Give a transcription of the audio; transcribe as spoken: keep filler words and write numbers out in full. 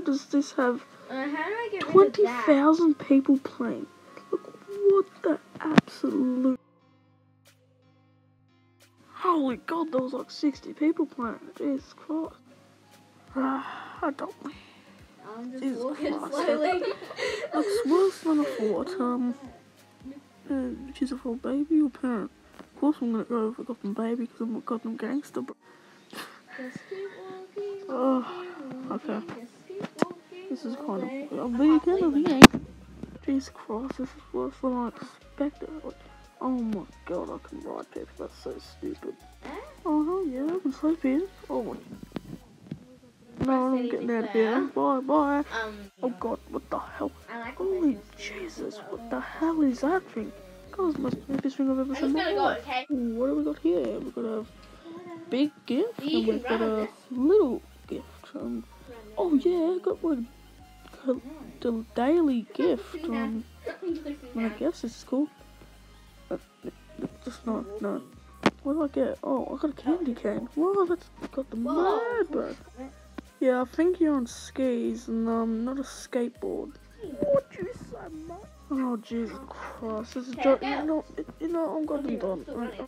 does this have? Uh, how do I get rid Twenty of that? thousand people playing. Look what the absolute. Holy God, there was like sixty people playing. Jesus Christ. Uh, I don't. I'm just Jesus walking Christ. slowly. Looks worse than I thought. Um, uh, she's a full baby or parent. Of course, I'm gonna go with a goddamn baby because I'm a goddamn gangster. But Just keep walking, oh, walking, okay. walking, just keep walking This is all kind day. of a I vegan can't of believe the it. game. Jesus Christ, this is worse than I expected. Like, oh my God, I can ride people. That's so stupid. Eh? Oh hell yeah, I can sleep in. Oh my. No, I'm getting out of here. Bye, bye. Um, Oh God, what the hell? I like Holy Jesus, what the hell is that thing? God, it's the most stupidest thing I've ever I'm seen in just my gonna go, life. okay? Ooh, what do we got here? We've got a big gift You and can we've got run a this. little gift. Um, oh yeah, I got one. The daily gift. Um, and I guess this is cool. Uh, just not, no. What did I get? Oh, I got a candy cane. Wow, that's got the mad, bro. Yeah, I think you're on skis and um, not a skateboard. What you say, mate? Oh Jesus Christ! This is Okay, jo- go. you know, you know, I'm goddamn done. Right.